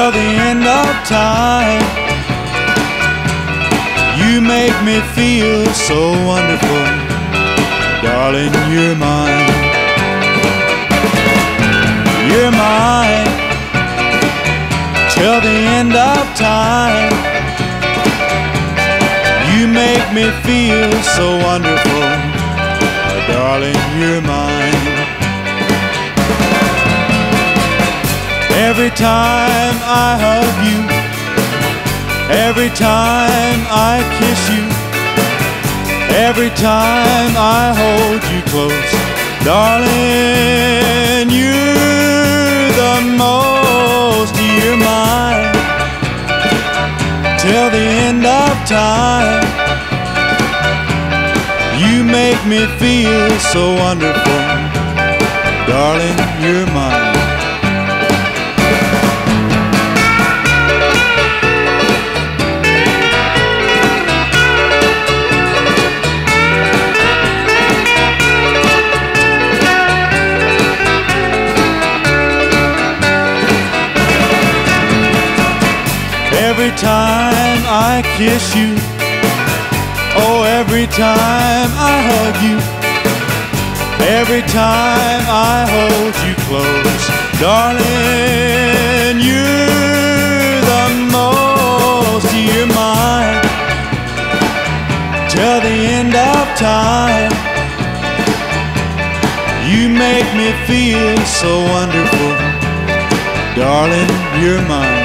till the end of time. You make me feel so wonderful, darling, you're mine. You're mine till the end of time. You make me feel so wonderful, darling, you're mine. Every time I hug you, every time I kiss you, every time I hold you close, darling, you're the most. You're mine till the end of time. You make me feel so wonderful, darling, you're mine. Every time I kiss you, oh, every time I hug you, every time I hold you close, darling, you're the most. You're mine till the end of time. You make me feel so wonderful, darling, you're mine.